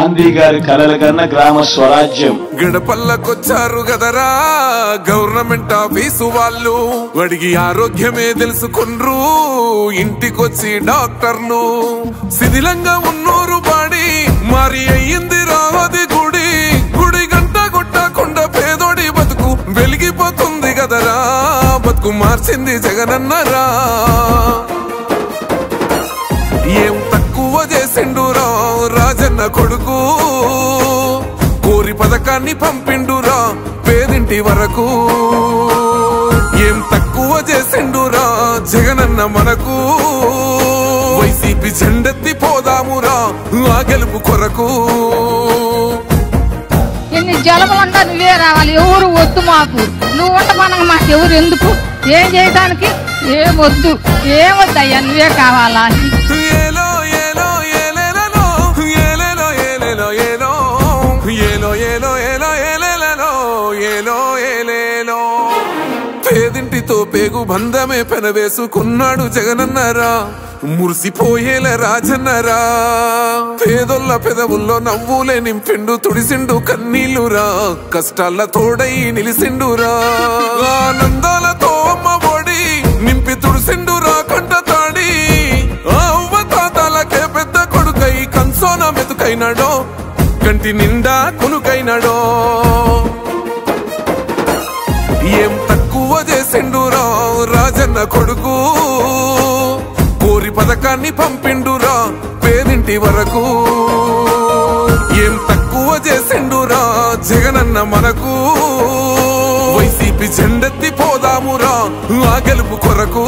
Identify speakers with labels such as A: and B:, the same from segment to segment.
A: గాంధీ గారి కలల కన్నా గ్రామ స్వరాజ్యం.
B: గడపల్లకొచ్చారు గదరా గవర్నమెంట్ ఆఫీసు వాళ్ళు, అడిగి ఆరోగ్యమే తెలుసుకుండ్రు ఇంటికొచ్చి డాక్టర్లు. శిథిలంగా ఉన్నోరు బాడి మరి అయ్యింది రావది గుడి, గుడి గంట కొట్టకుండా పేదోడి బతుకు వెలిగిపోతుంది గదరా, బతుకు మార్చింది జగనన్నరా. ఏం తక్కువ చేసిండురా రాజన్న కొడుకు, కోరి పథకాన్ని పంపిండురా పేదింటి వరకు. ఏం తక్కువ చేసిండురా జగనన్న మనకు, వైసీపీ జెండెత్తి పోదామురా ఆ గెలుపు కొరకు.
C: ఎన్ని జలములంటా నువ్వే రావాలి, ఎవరు వద్దు మాకు, నువ్వు ఉండమనగా మాకు ఎవరు ఎందుకు, ఏం చేయడానికి ఏమొద్దు, ఏమొద్దయ్యా నువ్వే కావాలా. పేదింటితో పేగు బంధమే పెనవేసుకున్నాడు జగనన్నరా, మురిసిపోయేల రాజన్నరా. పేదొల్ల పెదవుల్లో నవ్వులే నింపిండు తుడిసిండు కన్నీళ్లురా, కష్టాల తోడై నిలిసిండురా. ఆనందాలతో అమ్మ ఒడి నింపి తుడిసిండురా కంట తాడి, అవ్వ తాతాలకే పెద్ద కొడుకై కంసోన మెతుకైనాడో, కంటి నిండా కునుకైనాడో. ఏం తక్కువ చేసిండురా రాజన్న కొడుకు, కోరి పథకాన్ని పంపిండురా పేదింటి వరకు. ఏం తక్కువ చేసిండురా జగనన్న మనకు, వైసీపీ జెండెత్తి పోదామురా ఆ గెలుపు కొరకు.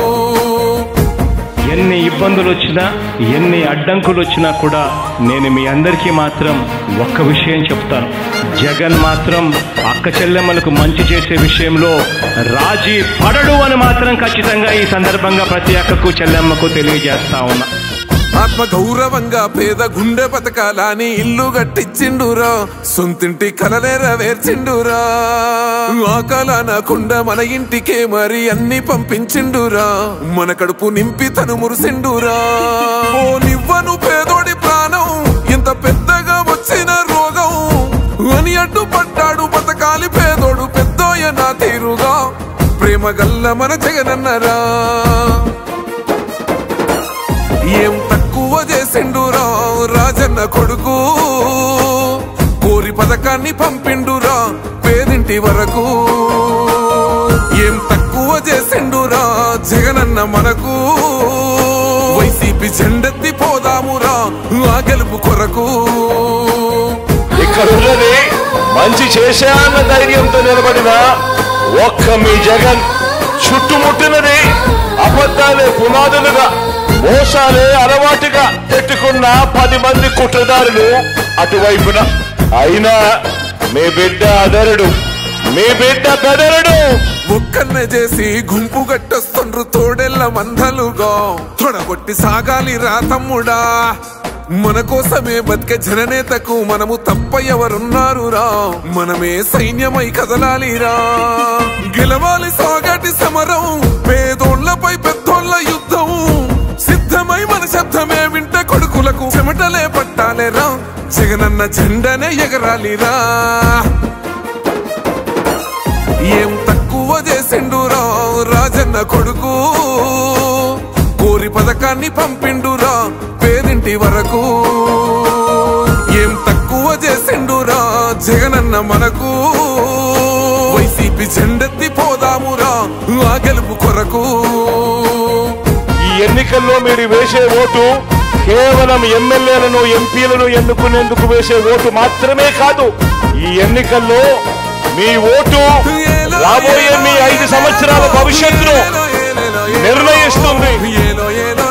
D: ఎన్ని ఇబ్బందులు వచ్చినా ఎన్ని అడ్డంకులు వచ్చినా కూడా నేను మీ అందరికీ మాత్రం ఒక్క విషయం చెప్తాను, జగన్ మాత్రం అక్క చెల్లెమ్మలకు మంచి చేసే విషయంలో రాజీ పడడు అని మాత్రం ఖచ్చితంగా ఈ సందర్భంగా ప్రతి అక్కకు చెల్లెమ్మకు తెలియజేస్తా ఉన్నా.
B: ఆత్మ గౌరవంగా పేద గుండె బతకాలని ఇల్లు గట్టించిండురా, సొంతింటి కలలేరవేర్చిండురా. ఆకలనకుండా మన ఇంటికే మరి అన్ని పంపించిండురా, మన కడుపు నింపి తను మురిసిండురా. ఓ నివ్వను పేదోడి ప్రాణం ఎంత పెద్దగా వచ్చిన రోగం అని అడ్డుపడ్డాడు బతకాలి పేదోడు పెద్దోయ నా తీరుగా, ప్రేమ గల్ల మన జగనన్నరా. ఏం తక్కువ చేసిండురా రాజన్న కొడుకు, కోరి పథకాన్ని పంపిండురా పేదింటి వరకు. ఏం తక్కువ చేసిండురా జగనన్న మనకు, వైసీపీ జెండెత్తి పోదామురా ఆ గెలుపు కొరకు.
A: ఇక్కడ ఉన్నది మంచి చేసా అన్న ధైర్యంతో నిలబడిన ఒక్క మీ జగన్, చుట్టుముట్టినది అబద్ధాలే పునాదులుగా మోసాలే అలవాటుగా పెట్టుకున్న 10 మంది కుట్రదారులు అటువైపున. అయినా మీ బిడ్డ అదరుడు, మీ బిడ్డ బెదరుడు.
B: ఒక్కన్నే చేసి గుంపు గట్టొస్తుండ్రు తోడెల్ల మందలుగా, తొడగొట్టి సాగాలి రా తమ్ముడా. మన కోసమే బతికే జననేతకు మనము తప్ప ఎవరున్నారు రా, మనమే సైన్యమై కదలాలిరా. గెలవాలి సాగటి సమరం, పేదోళ్లపై పెద్దోళ్ల యుద్ధం, సిద్ధమై మన శబ్దమే వింట కొడుకులకు చెమటలే పట్టాలేరా, జగనన్న జెండనే ఎగరాలిరా. ఏం తక్కువ చేసిండురా రాజన్న కొడుకు, కోరి పథకాన్ని పంపిండురా పేదింటి వరకు. ఏం తక్కువ చేసిండురా జగనన్న మనకు, వైసీపీ జెండెత్తి పోదామురా ఆ గెలుపు కొరకు.
A: ఈ ఎన్నికల్లో మీరు వేసే ఓటు కేవలం ఎమ్మెల్యేలను ఎంపీలను ఎన్నుకునేందుకు వేసే ఓటు మాత్రమే కాదు, ఈ ఎన్నికల్లో మీ ఓటు రాబోయే మీ 5 సంవత్సరాల భవిష్యత్తును నిర్ణయిస్తుంది.